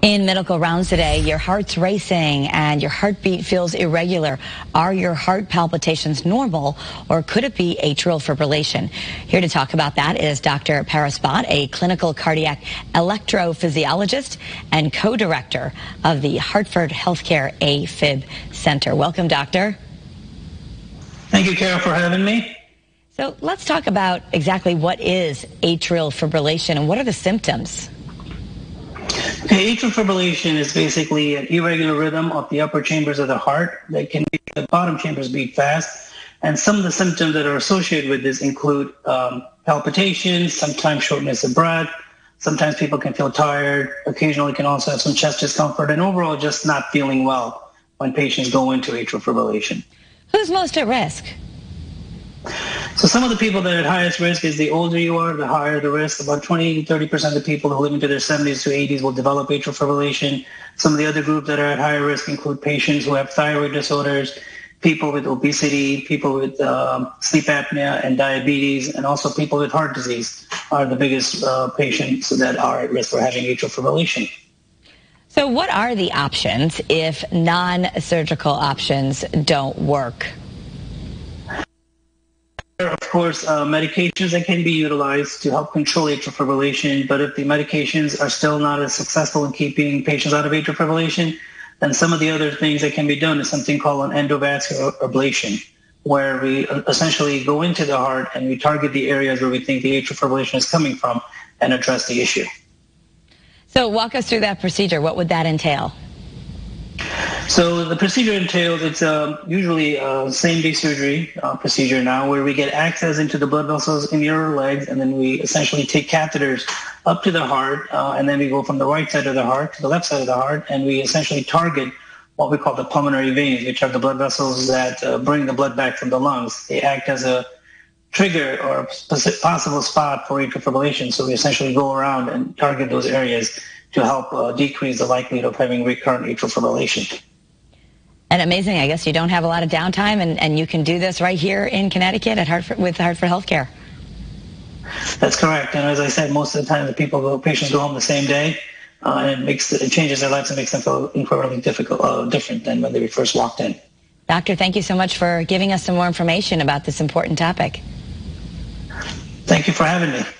In medical rounds today, your heart's racing and your heartbeat feels irregular. Are your heart palpitations normal, or could it be atrial fibrillation? Here to talk about that is Dr. Bhatt, a clinical cardiac electrophysiologist and co-director of the Hartford HealthCare A-Fib Center. Welcome, doctor. Thank you, Carol, for having me. So let's talk about exactly what is atrial fibrillation and what are the symptoms? Okay, atrial fibrillation is basically an irregular rhythm of the upper chambers of the heart that can make the bottom chambers beat fast. And some of the symptoms that are associated with this include palpitations, sometimes shortness of breath, sometimes people can feel tired, occasionally can also have some chest discomfort, and overall just not feeling well when patients go into atrial fibrillation. Who's most at risk? So some of the people that are at highest risk is the older you are, the higher the risk. About 20 to 30% of the people who live into their 70s to 80s will develop atrial fibrillation. Some of the other groups that are at higher risk include patients who have thyroid disorders, people with obesity, people with sleep apnea and diabetes, and also people with heart disease are the biggest patients that are at risk for having atrial fibrillation. So what are the options if non-surgical options don't work? Of course, medications that can be utilized to help control atrial fibrillation, but if the medications are still not as successful in keeping patients out of atrial fibrillation, then some of the other things that can be done is something called an endovascular ablation, where we essentially go into the heart and we target the areas where we think the atrial fibrillation is coming from and address the issue. So walk us through that procedure. What would that entail? So the procedure entails, it's usually a same-day surgery procedure now, where we get access into the blood vessels in your legs, and then we essentially take catheters up to the heart, and then we go from the right side of the heart to the left side of the heart, and we essentially target what we call the pulmonary veins, which are the blood vessels that bring the blood back from the lungs. They act as a trigger or a possible spot for atrial fibrillation, so we essentially go around and target those areas to help decrease the likelihood of having recurrent atrial fibrillation. And amazing, I guess you don't have a lot of downtime, and you can do this right here in Connecticut at Hartford with Hartford HealthCare. That's correct. And as I said, most of the time the patients go home the same day, and it changes their lives and makes them feel incredibly different than when they first walked in. Doctor, thank you so much for giving us some more information about this important topic. Thank you for having me.